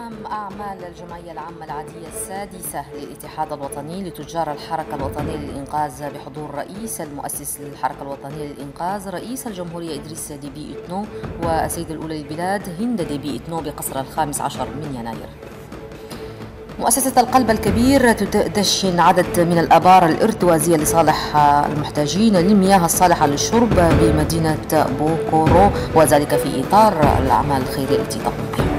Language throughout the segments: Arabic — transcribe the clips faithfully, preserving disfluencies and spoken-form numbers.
اختتام أعمال الجمعية العامة العادية السادسة للاتحاد الوطني لتجار الحركة الوطنية للإنقاذ بحضور رئيس المؤسس للحركة الوطنية للإنقاذ رئيس الجمهورية إدريس ديبي إتنو والسيدة الأولى للبلاد هند ديبي إتنو بقصر الخامس عشر من يناير. مؤسسة القلب الكبير تدشن عدد من الآبار الارتوازية لصالح المحتاجين للمياه الصالحة للشرب بمدينة بوكورو، وذلك في إطار الأعمال الخيرية التي تقوم بها.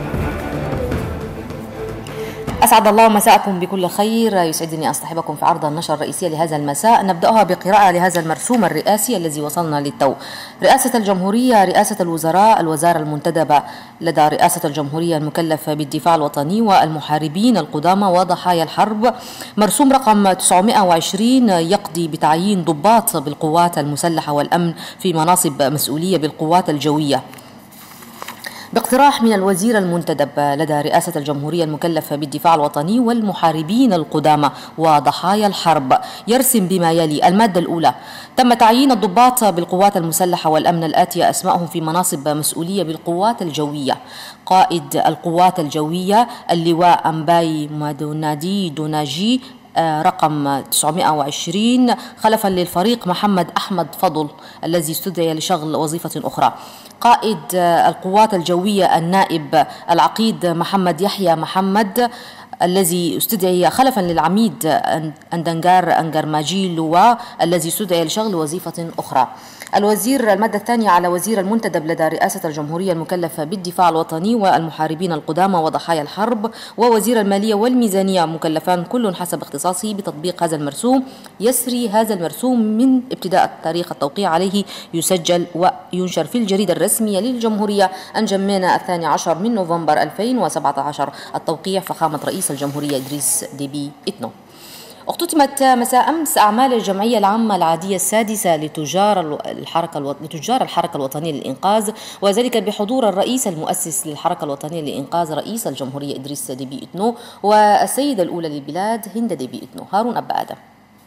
أسعد الله مساءكم بكل خير. يسعدني أن أصطحبكم في عرض النشرة الرئيسية لهذا المساء. نبدأها بقراءة لهذا المرسوم الرئاسي الذي وصلنا للتو. رئاسة الجمهورية، رئاسة الوزراء، الوزارة المنتدبة لدى رئاسة الجمهورية المكلفة بالدفاع الوطني والمحاربين القدامى وضحايا الحرب. مرسوم رقم تسعمائة وعشرين يقضي بتعيين ضباط بالقوات المسلحة والأمن في مناصب مسؤولية بالقوات الجوية. باقتراح من الوزير المنتدب لدى رئاسة الجمهورية المكلفة بالدفاع الوطني والمحاربين القدامى وضحايا الحرب، يرسم بما يلي: المادة الأولى، تم تعيين الضباط بالقوات المسلحة والأمن الآتية أسمائهم في مناصب مسؤولية بالقوات الجوية: قائد القوات الجوية اللواء أمباي مادونادي دوناجي رقم تسعمائة وعشرين، خلفا للفريق محمد أحمد فضل الذي استدعي لشغل وظيفة أخرى. قائد القوات الجوية النائب العقيد محمد يحيى محمد الذي استدعي خلفا للعميد أندنجار أنجرماجي لوا الذي استدعي لشغل وظيفة أخرى. الوزير المادة الثانية على وزير المنتدب لدى رئاسة الجمهورية المكلفة بالدفاع الوطني والمحاربين القدامى وضحايا الحرب ووزير المالية والميزانية مكلفان كل حسب اختصاصه بتطبيق هذا المرسوم. يسري هذا المرسوم من ابتداء تاريخ التوقيع عليه، يسجل وينشر في الجريدة الرسمية للجمهورية أنجمينا الثاني عشر من نوفمبر ألفين وسبعة عشر. التوقيع فخامة رئيس الجمهورية إدريس ديبي إتنو. اختتمت مساء أمس أعمال الجمعية العامة العادية السادسة لتجار الحركة الو... لتجار الحركة الوطنية للإنقاذ، وذلك بحضور الرئيس المؤسس للحركة الوطنية للإنقاذ رئيس الجمهورية إدريس ديبي إتنو والسيدة الأولى للبلاد هند ديبي إتنو. هارون أبا آدم.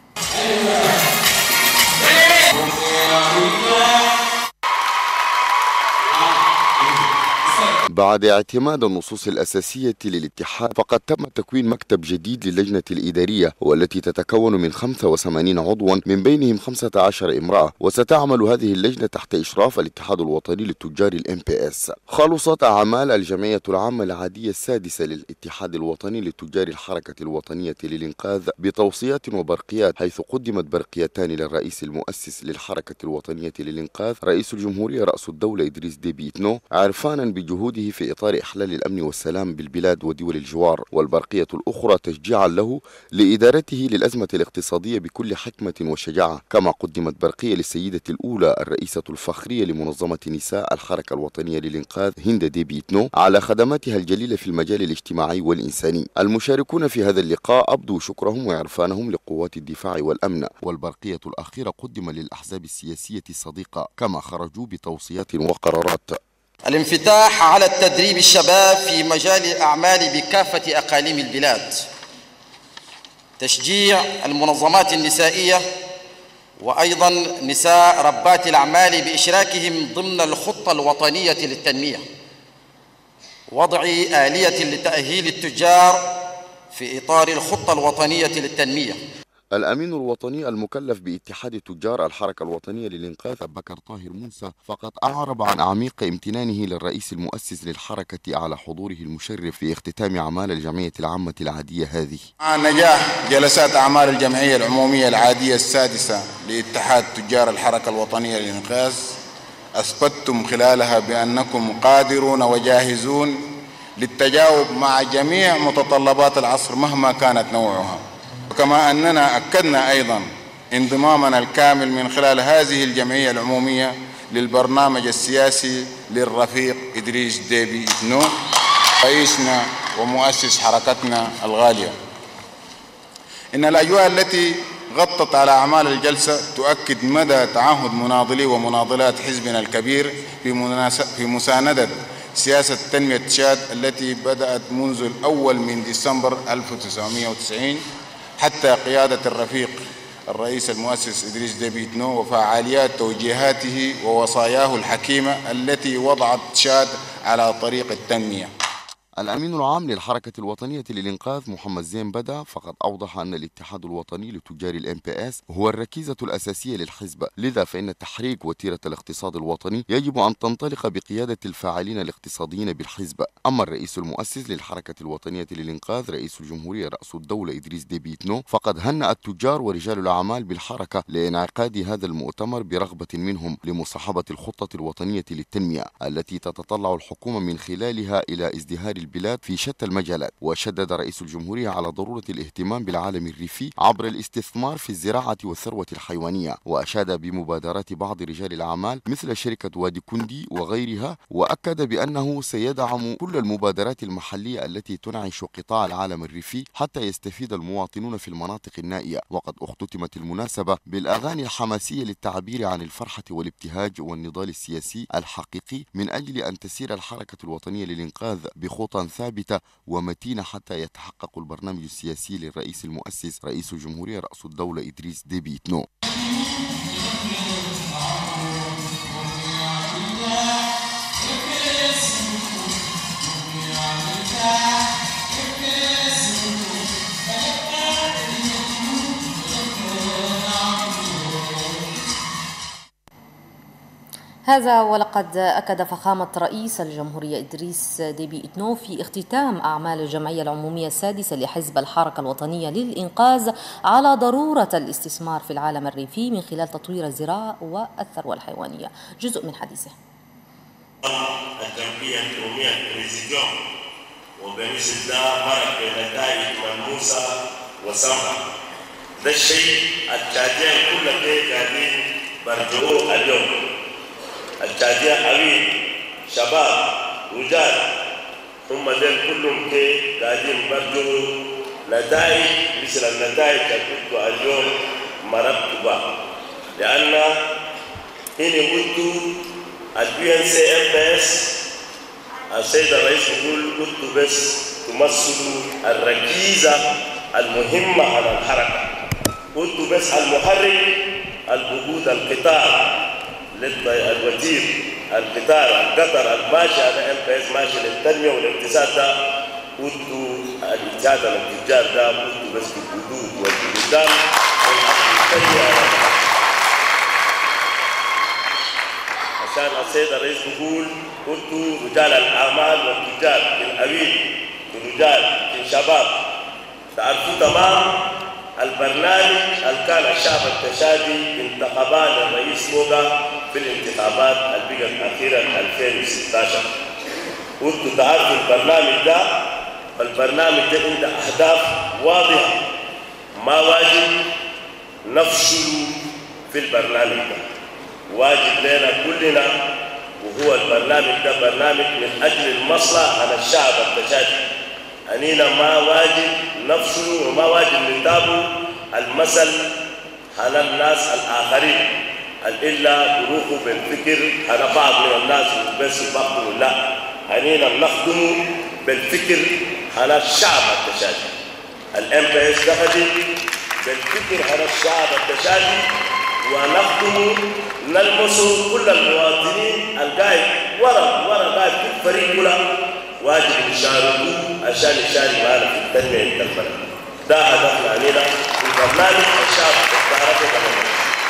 بعد اعتماد النصوص الأساسية للاتحاد، فقد تم تكوين مكتب جديد للجنة الإدارية، والتي تتكون من خمسة وثمانين عضوا من بينهم خمسة عشر امرأة، وستعمل هذه اللجنة تحت إشراف الاتحاد الوطني للتجار الام بي اس. خلصت أعمال الجمعية العامة العادية السادسة للاتحاد الوطني لتجار الحركة الوطنية للإنقاذ بتوصيات وبرقيات، حيث قدمت برقيتان للرئيس المؤسس للحركة الوطنية للإنقاذ رئيس الجمهورية رأس الدولة إدريس ديبي إتنو، عرفانا بجهوده في إطار إحلال الأمن والسلام بالبلاد ودول الجوار، والبرقية الأخرى تشجيعا له لإدارته للأزمة الاقتصادية بكل حكمة وشجاعة. كما قدمت برقية للسيدة الأولى الرئيسة الفخرية لمنظمة نساء الحركة الوطنية للإنقاذ هند ديبي إتنو على خدماتها الجليلة في المجال الاجتماعي والإنساني. المشاركون في هذا اللقاء أبدوا شكرهم وإعرفانهم لقوات الدفاع والأمن، والبرقية الأخيرة قدم للأحزاب السياسية الصديقة، كما خرجوا بتوصيات وقرارات. الانفتاح على التدريب الشباب في مجال الأعمال بكافة أقاليم البلاد، تشجيع المنظمات النسائية وأيضا نساء ربات الأعمال بإشراكهم ضمن الخطة الوطنية للتنمية، وضع آلية لتأهيل التجار في إطار الخطة الوطنية للتنمية. الأمين الوطني المكلف باتحاد تجار الحركة الوطنية للإنقاذ بكر طاهر موسى فقد أعرب عن عميق امتنانه للرئيس المؤسس للحركة على حضوره المشرف في اختتام أعمال الجمعية العامة العادية هذه. مع نجاح جلسات أعمال الجمعية العمومية العادية السادسة لاتحاد تجار الحركة الوطنية للإنقاذ، أثبتتم خلالها بأنكم قادرون وجاهزون للتجاوب مع جميع متطلبات العصر مهما كانت نوعها. وكما أننا أكدنا أيضا انضمامنا الكامل من خلال هذه الجمعية العمومية للبرنامج السياسي للرفيق إدريس ديبي إتنو رئيسنا ومؤسس حركتنا الغالية. إن الأجواء التي غطت على أعمال الجلسة تؤكد مدى تعهد مناضلي ومناضلات حزبنا الكبير في مساندة سياسة تنمية تشاد التي بدأت منذ الأول من ديسمبر ألف وتسعمائة وتسعين حتى قيادة الرفيق الرئيس المؤسس إدريس ديبي إتنو وفعاليات توجيهاته ووصاياه الحكيمة التي وضعت تشاد على طريق التنمية. الأمين العام للحركة الوطنية للإنقاذ محمد زين بدا فقد أوضح أن الاتحاد الوطني لتجار الام بي اس هو الركيزة الأساسية للحزب، لذا فإن تحريك وتيرة الاقتصاد الوطني يجب أن تنطلق بقيادة الفاعلين الاقتصاديين بالحزب. أما الرئيس المؤسس للحركة الوطنية للإنقاذ رئيس الجمهورية رأس الدولة إدريس ديبي إتنو فقد هنأ التجار ورجال الأعمال بالحركة لإنعقاد هذا المؤتمر برغبة منهم لمصاحبة الخطة الوطنية للتنمية التي تتطلع الحكومة من خلالها إلى ازدهار البلاد في شتى المجالات. وشدد رئيس الجمهورية على ضرورة الاهتمام بالعالم الريفي عبر الاستثمار في الزراعة والثروة الحيوانية، وأشاد بمبادرات بعض رجال الأعمال مثل شركة وادي كندي وغيرها، وأكد بأنه سيدعم كل المبادرات المحلية التي تنعش قطاع العالم الريفي حتى يستفيد المواطنون في المناطق النائية. وقد اختتمت المناسبة بالأغاني الحماسية للتعبير عن الفرحة والابتهاج والنضال السياسي الحقيقي من أجل أن تسير الحركة الوطنية للإنقاذ بخطى ثابتة ومتينة حتى يتحقق البرنامج السياسي للرئيس المؤسس رئيس الجمهورية رأس الدولة إدريس ديبي إتنو. هذا ولقد أكد فخامة رئيس الجمهورية إدريس ديبي إتنو في اختتام أعمال الجمعية العمومية السادسة لحزب الحركة الوطنية للإنقاذ على ضرورة الاستثمار في العالم الريفي من خلال تطوير الزراعة والثروة الحيوانية. جزء من حديثه. الجمعية العمومية البريزيديوم وبنسبة ده مرق نتائج ملموسة وسمعة. ده الشيء التاجر كل ده قاعدين برجعوه اليوم. التاجر عويل شباب رجال هم دول كلهم كي قاعدين برجعوا نتائج مثل النتائج اللي كنت اليوم مرقت بها، لأن هنا قلت البي ان سي ام بي اس السيد الرئيس يقول قلت بس تمثلوا الركيزة المهمة على الحركة، قلت بس المحرك الوجود القطار للوزير القطار القطر الماشي على ام بي اس ماشي للتنمية والاقتصاد ده قلت الإجازة للتجار ده قلت بس بالحدود والبلدان عشان السيد الرئيس بيقول قلت رجال الأعمال والتجار الأويل الرجال الشباب تعرفوا تمام البرنامج اللي كان الشعب التشادي انتخبان الرئيس فوقا في الانتخابات اللي بقت أخيرا ألفين وستة عشر. قلت تعرفوا البرنامج ده، البرنامج ده عنده أهداف واضحة ما واجب نفشل في البرنامج ده، واجب لنا كلنا، وهو البرنامج ده برنامج من أجل المصلحة على الشعب التشادي. أنينا ما واجب نفشل وما واجب نتابع المثل على الناس الآخرين إلا بروحوا بالفكر على بعض من الناس بس يبقوا لا، أنينا نخدم بالفكر على الشعب التشادي. الام بي اس دخل بالفكر على الشعب التشادي ونخدم نلمس كل المواطنين القاعد ورا ورا قاعد في الفريق كله واجب يشاركوا عشان يشارك معنا في التنميه المستقبليه. ده هدفنا علينا في برنامج الشعب التعرفي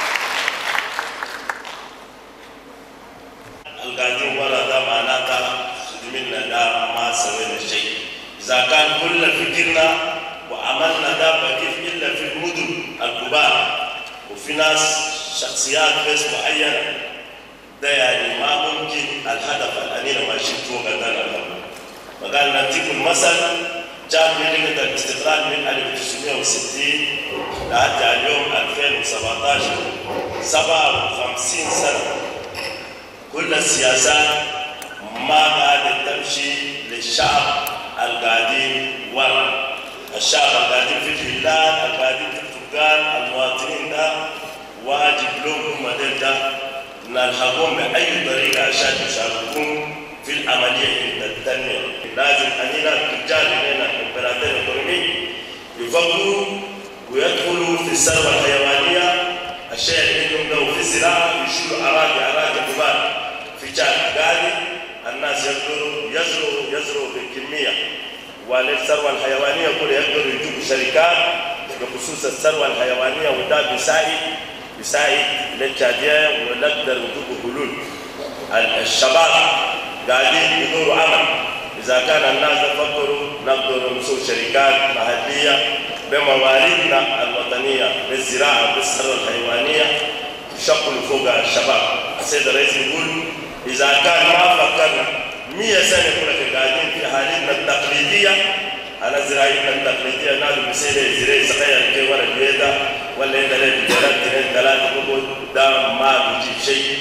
القاعدين ورا ده معناتها منا ده ما سوينا شيء. اذا كان كل فكرنا وعملنا ده كيف الا في المدن الكبار وفي ناس شخصيات بس معينه، ده يعني ما ممكن الهدف الانيل ماشي فوق ده. فقال نديكم المثل جاء من لجنه الاستقرار من ألف وتسعمائة وستين لحد اليوم ألفين وسبعة عشر سبعة وخمسين سنه، كل السياسات ما قاعده تمشي للشعب القاعدين ورا، الشعب القاعدين في البلاد القاعدين في السكان المواطنين ده واجب لهم هم ده نلحقهم باي طريقه عشان يشاركون في العمليه التنميه. لازم اننا التجار هنا البلاد الاقتصاديه يفكروا ويدخلوا في الثروه الحيوانيه، الشيء اللي عندهم لو في الزراعه يشيلوا اراضي اراضي كبار في جاد غالي الناس يقدروا يزرعوا يزرعوا بالكمية، وللثروة الحيوانية كل يقدروا يجيبوا شركات بخصوص الثروة الحيوانية، وده بيساعد بيساعد للتعدية ونقدر نجيبوا حلول. الشباب قاعدين يدوروا عمل، إذا كان الناس يفكروا نقدر نسوي شركات محلية بمواردنا الوطنية للزراعة بالثروة الحيوانية تشكل فوق الشباب. السيد الرئيس يقول إذا كان ما فكرنا مية سنة كنا قاعدين في حالتنا التقليدية، أنا زراعتنا التقليدية نحن بسيلة زراعة صغيرة كي ورا البيضة ولا إذا لقيت ثلاثة ثلاثة بقول ده ما بيجيب شيء.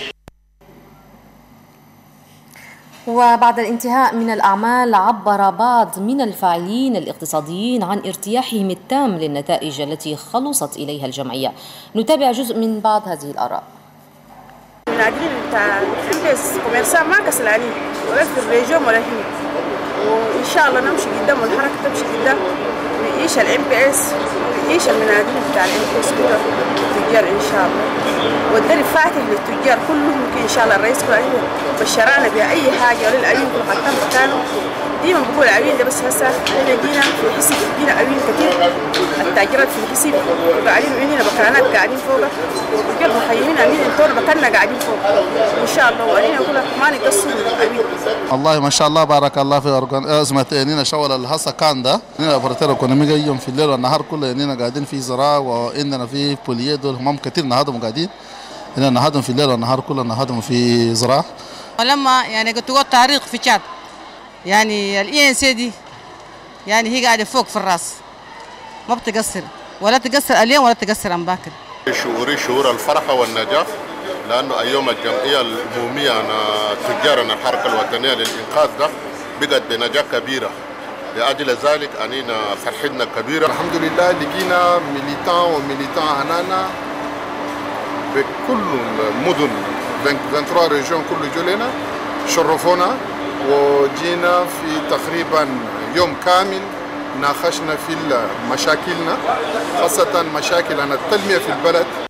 وبعد الانتهاء من الأعمال عبر بعض من الفاعلين الاقتصاديين عن ارتياحهم التام للنتائج التي خلصت إليها الجمعية. نتابع جزء من بعض هذه الآراء. العديد بتاع البس كوميرسان ما كسلانين ولا في الريجون ولا هنا، وإن شاء الله نمشي قدام والحركة تمشي قدام ويعيش الام بي اس ويعيش المناديل بتاع الام بي اس كده التجار إن شاء الله، والدرب فاتح للتجار كلهم ممكن إن شاء الله. الرئيس كل عليه بشرانا بأي حاجة ولا الأمين كل قدام مكانه. ديما بقول الأمين ده بس هسه احنا جينا في الحسب جينا أمين كتير، التاجرات في الحسب وقاعدين عندنا بكرانات قاعدين فوقها، وجل مخيمين أمين انتور بكرنا قاعدين فوق إن شاء الله، وقالين يقول لك ما نقصوا أمين. والله ما شاء الله بارك الله في أزمة إننا شغل الهسا كان ده إننا أبرتنا إيكونومية يوم في الليل والنهار كله، إننا قاعدين في زراعة وإننا في بوليات دول هم كتير نهضم قاعدين إننا نهضم في الليل والنهار كله نهضم في زراعة. ولما يعني قلت تقول تاريخ في تشاد يعني الاي ان سي دي يعني هي قاعده فوق في الراس ما بتقصر ولا تقصر اليوم ولا تقصر عن باكر. شعوري شعور الفرحه والنجاح، لانه اليوم الجمعيه العموميه انا تجارنا الحركه الوطنيه للانقاذ ده بقت بنجاح كبيره، لاجل ذلك انينا فرحتنا كبيره. الحمد لله لقينا ميليتان وميليتان عنانا بكل المدن اثنين وعشرين ريجون كله جو لنا شرفونا، وجينا في تقريبا يوم كامل ناقشنا في مشاكلنا، خاصة مشاكل التنمية في البلد